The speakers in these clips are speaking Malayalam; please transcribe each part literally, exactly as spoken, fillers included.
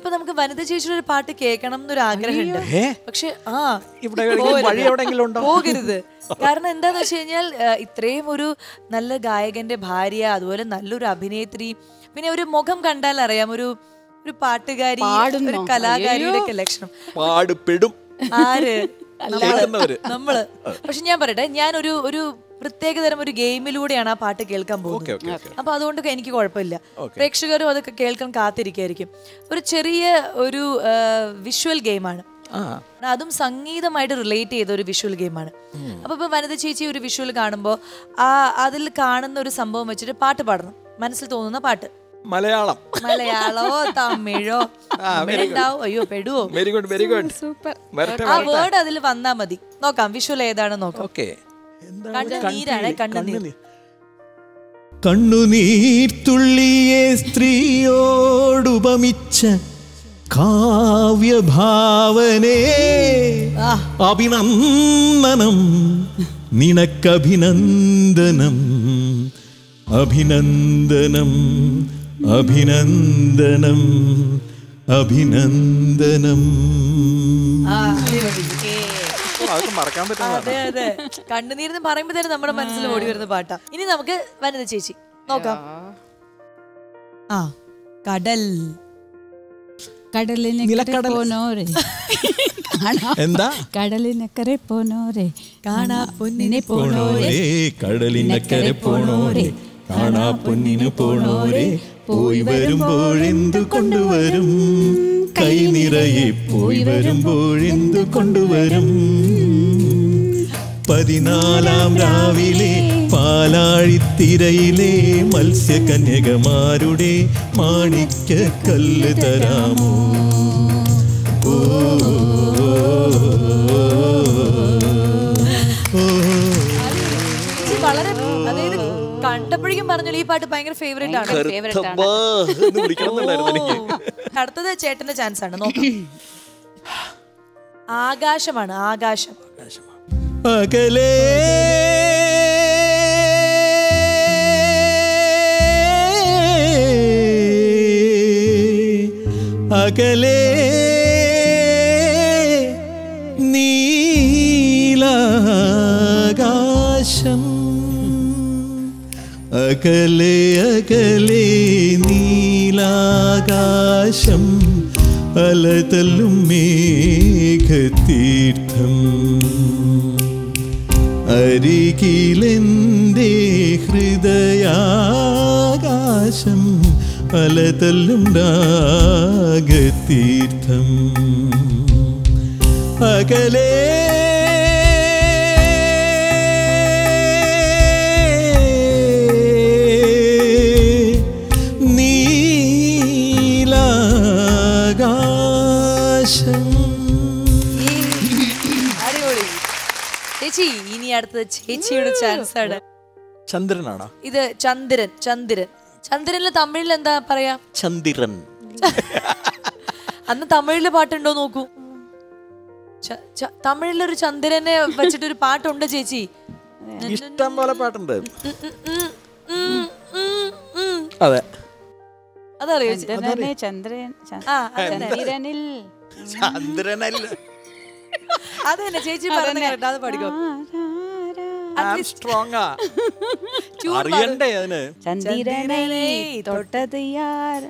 ഇനിയിപ്പോ നമുക്ക് വനിത ചേച്ചിയുടെ ഒരു പാട്ട് കേൾക്കണം എന്നൊരു ആഗ്രഹമുണ്ട്. പക്ഷെ ആ പോകരുത്. കാരണം എന്താന്ന് വെച്ച് കഴിഞ്ഞാൽ ഇത്രയും ഒരു നല്ല ഗായകന്റെ ഭാര്യ, അതുപോലെ നല്ലൊരു അഭിനേത്രി, പിന്നെ ഒരു മുഖം കണ്ടാൽ അറിയാം ഒരു ഒരു പാട്ടുകാരി, ഒരു കലാകാരിയുടെ ഒക്കെ ലക്ഷണം. പാടുപെടും ആര്? നമ്മള്. പക്ഷെ ഞാൻ പറയട്ടെ, ഞാൻ ഒരു ഒരു പ്രത്യേകതരം ഒരു ഗെയിമിലൂടെയാണ് ആ പാട്ട് കേൾക്കാൻ പോകുന്നത്. അപ്പൊ അതുകൊണ്ടൊക്കെ എനിക്ക് കുഴപ്പമില്ല. പ്രേക്ഷകരും അതൊക്കെ കേൾക്കാൻ കാത്തിരിക്കായിരിക്കും. ഒരു ചെറിയ ഒരു വിഷ്വൽ ഗെയിമാണ്, അതും സംഗീതമായിട്ട് റിലേറ്റ് ചെയ്ത ഒരു വിഷ്വൽ ഗെയിമാണ്. അപ്പൊ ഇപ്പൊ വനിത ചേച്ചി ഒരു വിഷ്വൽ കാണുമ്പോൾ ആ അതിൽ കാണുന്ന ഒരു സംഭവം വെച്ചിട്ട് പാട്ട് പാടണം, മനസ്സിൽ തോന്നുന്ന പാട്ട്. മലയാളം, മലയാളോ തമിഴോ ഉണ്ടാവും. അയ്യോ പെടുവോ? Very good very good super. ആ വേർഡ് അതിൽ വന്നാ മതി. നോക്കാം വിഷ്വൽ ഏതാണെന്ന് നോക്കാം. കണ്ണുനീരാണ്, കണ്ണുനീർ. കണ്ണുനീർത്തുള്ളിയെ സ്ത്രീയോടുപമിച്ച കാവ്യഭാവനേ അഭിനന്ദനം, നിനക്കഭിനന്ദനം, അഭിനന്ദനം, അഭിനന്ദനം, അഭിനന്ദനം. അതെ അതെ, കണ്ണുനീരെന്ന് പറയുമ്പോ തന്നെ നമ്മുടെ മനസ്സിൽ ഓടി വരുന്ന പാട്ടാ. ഇനി നമുക്ക് വനിത ചേച്ചി നോക്കാം. ആ കടൽ. കടലിനക്കരെ പോനോരെ, എന്താ? കടലിനക്കരെ പോനോരെ, കാണാ പൊന്നിനെ പോണോരെ, കടലിനക്കരെ പോണോരെ, കാണാ പൊന്നിന് പോണോരെ, പോയി വരുമ്പോഴെന്തു കൊണ്ടുവരും, കൈ നിറയെ പോയി വരുമ്പോഴെന്തു കൊണ്ടുവരും. പതിനാലാം രാവിലെ പാലാഴിത്തിരയിലെ മത്സ്യകന്യകമാരുടെ മാണിക്യക്കല്ല് തരാമോ? ഓ വളരെ, അതായത് കണ്ടപ്പോഴേക്കും പറഞ്ഞല്ലോ ഈ പാട്ട് ഭയങ്കര ഫേവറേറ്റ് ആണ്. അടുത്തത് ചേട്ടന്റെ ചാൻസ് ആണ്, നോക്കാം. ആകാശമാണ്, ആകാശം. അകലേ അകലേ നീലാകാശം, അകലേ അകലേ നീലാകാശം, അലതല്ലും മേഘതീർത്ഥം, അരികിലെന്തേ ഹൃദയാകാശം, അലതല്ലും രാഗതീർത്ഥം. അകലേ നീലാകാശം. അടിപൊളി ചേച്ചി. ഇനി അടുത്തത് ചേച്ചിയുടെ ചാൻസ് ആണ്. ചന്ദ്രനാണോ ഇത്? ചന്ദ്രൻ. ചന്ദ്രൻ. ചന്ദ്രനില് തമിഴിൽ എന്താ പറയാ? ചന്ദ്രൻ. അന്ന് തമിഴില് പാട്ടുണ്ടോ നോക്കൂ. തമിഴിലൊരു ചന്ദ്രനെ വെച്ചിട്ടൊരു പാട്ടുണ്ട് ചേച്ചി. ഇഷ്ടം പോലെ പാട്ടുണ്ട്. അതെ, അതറിയോ? ചന്ദ്രൻ. ചന്ദ്രനിൽ ചന്ദ്രനല്ല, അത് തന്നെ ചേച്ചി പറഞ്ഞ കേട്ടോ, അത് പഠിക്കോ. അറിയണ്ടേ അതിന്? ചന്ദ്രനെ തൊട്ടത് യാർ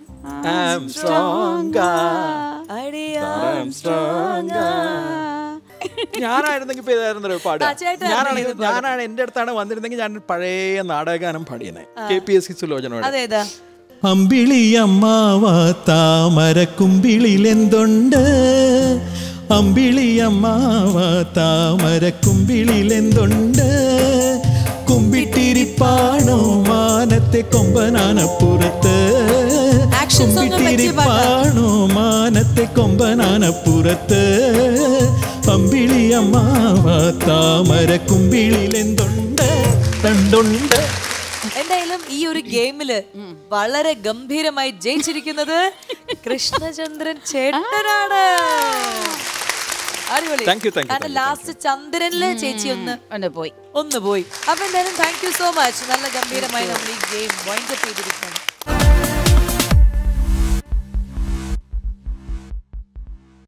ഞാനായിരുന്നെങ്കിൽ ഇപ്പൊ ഇതായിരുന്നു പാടുക. ഞാനാണെങ്കിൽ ഞാനാണ് എന്റെ അടുത്താണ് വന്നിരുന്നെങ്കിൽ ഞാൻ പഴയ നാടകഗാനം പാടിയനെ, കെ പി എസ് സി സുലോചനോട്. അതേതാ? അമ്പിളി അമ്മാവ താമരക്കുമ്പിളിലെന്തുണ്ട്, അമ്പിളി അമ്മാവ താമരക്കുമ്പിളിലെന്തുണ്ട്, കുമ്പിട്ടിരിപ്പാണോ മാനത്തെ കൊമ്പനാനപ്പുറത്ത്, കുമ്പിട്ടിരിപ്പാണോ മാനത്തെ കൊമ്പനാനപ്പുറത്ത്, അമ്പിളി അമ്മാവ താമരക്കുമ്പിളിലെന്തുണ്ട്, തണ്ടുണ്ട്. എന്തായാലും ഈ ഒരു ഗെയിമില് വളരെ ഗംഭീരമായി ജയിച്ചിരിക്കുന്നത് കൃഷ്ണചന്ദ്രൻ ചേട്ടനാണ്. അടിപൊളി. കാരണം ലാസ്റ്റ് ചന്ദ്രനില് ചേച്ചി ഒന്ന് ഒന്ന് പോയി ഒന്ന് പോയി. അപ്പൊ എന്തായാലും താങ്ക് യു സോ മച്ച്. നല്ല ഗംഭീരമായി നമ്മൾ ഈ ഗെയിം വൈൻഡ് അപ്പ് ചെയ്തിരിക്കുകയാണ്.